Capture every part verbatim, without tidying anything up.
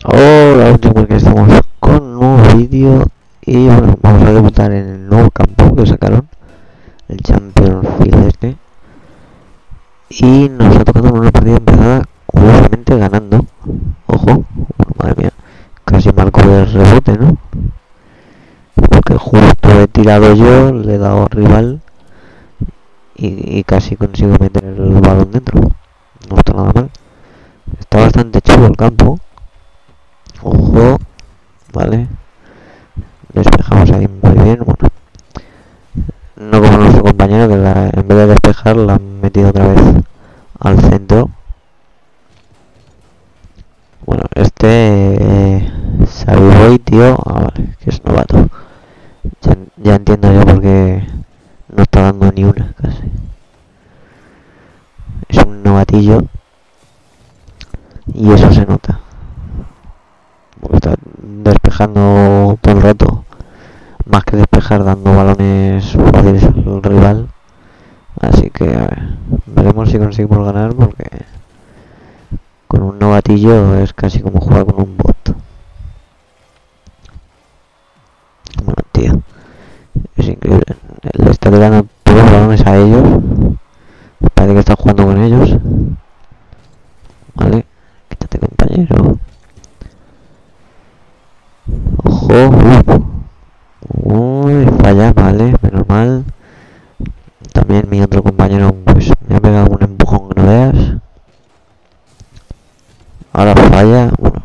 Hola, último porque estamos con un nuevo vídeo y bueno, vamos a debutar en el nuevo campo que sacaron, el Champions Field este, y nos ha tocado en una partida empezada curiosamente ganando. Ojo, bueno, madre mía, casi marco el rebote, ¿no? Porque justo he tirado yo, le he dado al rival y, y casi consigo meter el balón dentro. No está nada mal. Está bastante chulo el campo. Ojo, vale. Despejamos ahí muy bien. Bueno, no como nuestro compañero que la, en vez de despejar la han metido otra vez al centro. Bueno, este eh, Sabiboy, tío, ah, vale, que es novato. Ya, ya entiendo yo por qué no está dando ni una casi. Es un novatillo y eso se nota. Porque está despejando todo el rato. Más que despejar, dando balones fáciles al rival. Así que a ver, veremos si conseguimos ganar porque con un novatillo es casi como jugar con un bot. Bueno, tío, es increíble. Le está tirando todos los balones a ellos. Parece que está jugando con ellos. Vale, quítate, compañero. Ojo, uh. Uy, falla, vale, menos mal. También mi otro compañero pues me ha pegado un empujón que no veas. Ahora falla, bueno.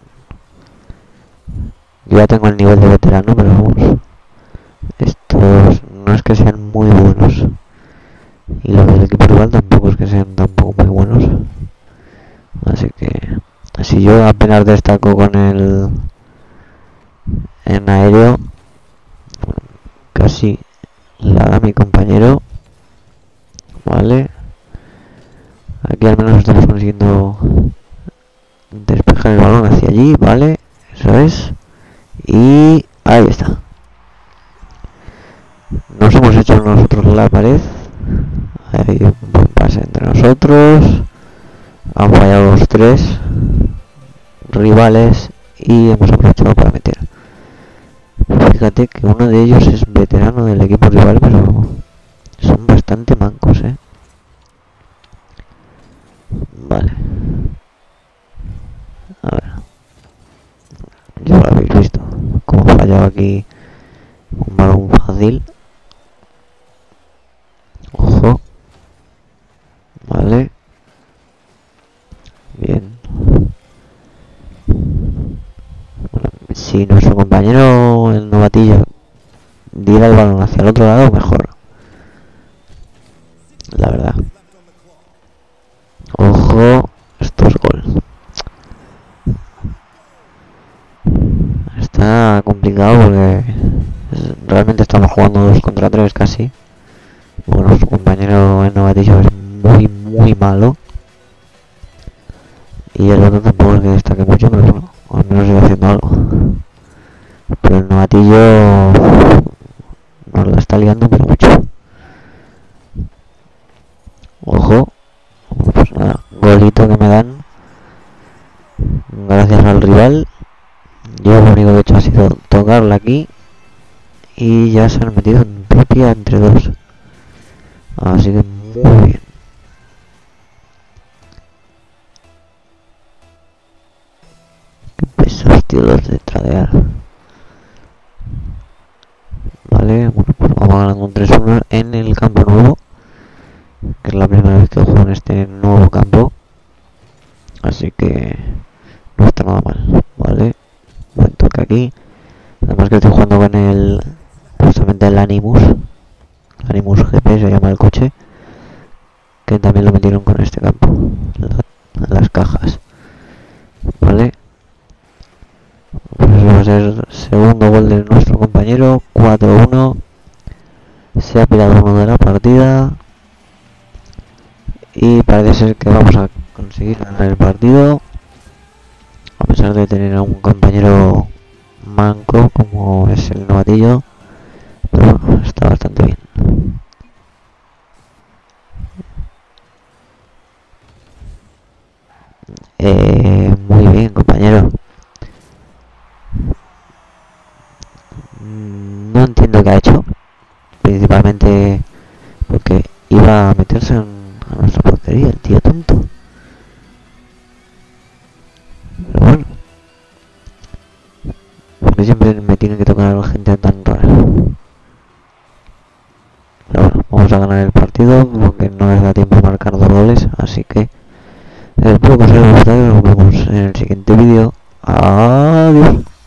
Yo ya tengo el nivel de veterano, pero vamos. Estos no es que sean muy buenos. Y los del equipo rival tampoco es que sean tampoco muy buenos. Así que si yo apenas destaco con el en aéreo, bueno, casi la da mi compañero. Vale. Aquí al menos estamos consiguiendo despejar el balón hacia allí, vale. Eso es. Y ahí está. Nos hemos hecho nosotros la pared. Hay un buen pase entre nosotros. Han fallado los tres rivales y hemos aprovechado para meter. Fíjate que uno de ellos es veterano del equipo rival, pero son bastante mancos, eh. Vale. A ver. Ya lo habéis visto. Como ha fallado aquí un balón fácil. Ojo. Vale. Bien. Bueno, si nuestro compañero, el novatillo, diera el balón hacia el otro lado, mejor. La verdad. Ojo. Esto es gol. Está complicado porque realmente estamos jugando dos contra tres casi. Bueno, nuestro compañero el novatillo es muy muy malo. Y el otro tampoco es que destaque mucho, pero bueno, al menos sigue haciendo algo. Pero el novatillo nos la está liando pero mucho. Ojo. Pues nada, golito que me dan gracias al rival. Yo lo único que he hecho ha sido tocarla aquí y ya se han metido en propia entre dos. Así que muy bien. Qué pesos, tío, los de tradear. Vale, bueno, pues vamos ganando un tres uno en el campo nuevo, que es la primera vez que juego en este nuevo campo. Así que no está nada mal. Vale, buen toque aquí. Además que estoy jugando con el justamente el Animus. Animus G P se llama el coche, que también lo metieron con este campo, la, las cajas. Vale, pues eso va a ser segundo gol de nuestro compañero. Cuatro uno. Se ha pirado uno de la partida y parece ser que vamos a conseguir ganar el partido, a pesar de tener a un compañero manco como es el novatillo, pero bueno, está bastante bien. Eh, muy bien, compañero. a nuestra portería, el tío tonto. Pero bueno, porque siempre me tiene que tocar a la gente tan rara. Pero bueno, vamos a ganar el partido porque no les da tiempo a marcar dos goles, así que espero que os haya gustado y nos vemos en el siguiente vídeo. Adiós.